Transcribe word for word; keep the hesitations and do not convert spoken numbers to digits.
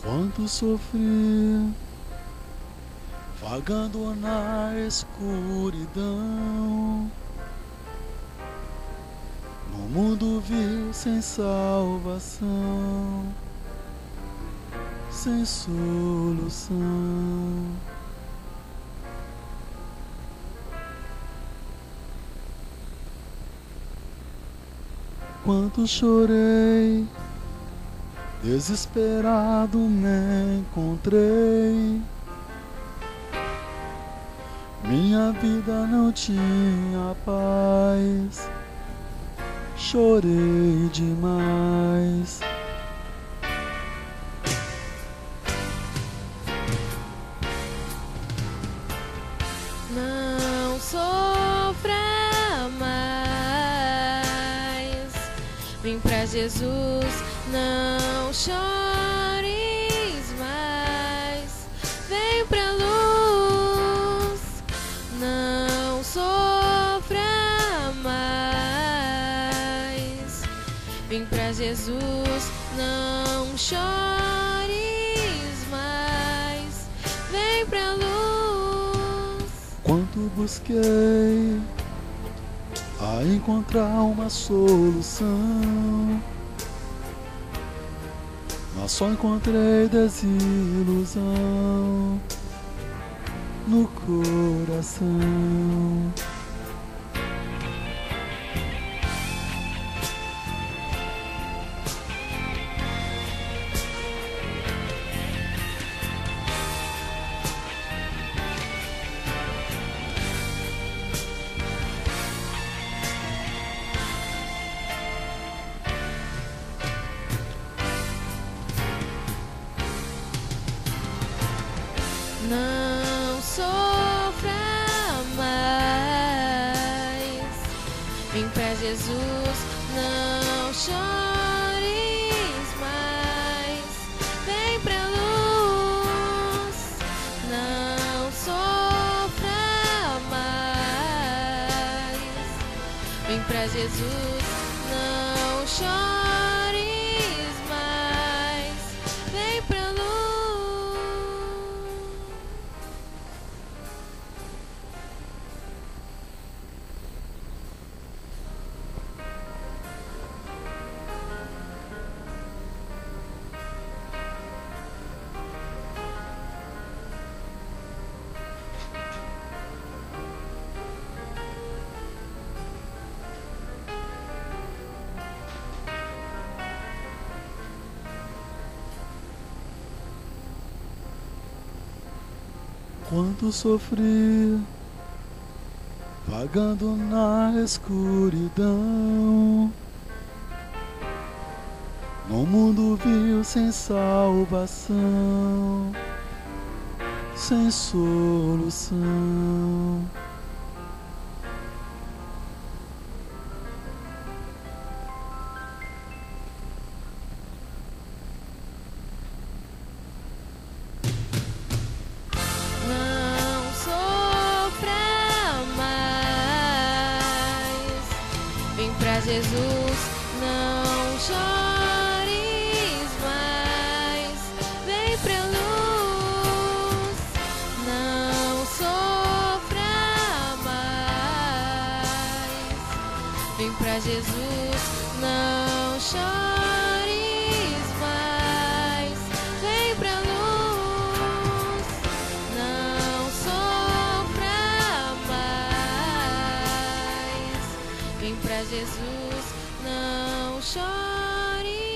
Quanto sofri, vagando na escuridão, no mundo vil sem salvação, sem solução. Quanto chorei, desesperado me encontrei. Minha vida não tinha paz, chorei demais. Não sofra mais, vem pra Jesus, não chores mais, vem pra luz, não sofra mais, vem pra Jesus, não chores mais, vem pra luz. Quanto busquei a encontrar uma solução, mas só encontrei desilusão no coração. Não sofra mais, vem pra Jesus, não chores mais, vem pra luz, não sofra mais, vem pra Jesus, não chores mais, vem pra luz. Quanto sofri, vagando na escuridão, no mundo vil sem salvação, sem solução. Vem pra Jesus, não chores mais, vem pra luz, não sofra mais. Vem pra Jesus, não chores mais, vem pra luz, não sofra mais. Vem pra Jesus, não chore.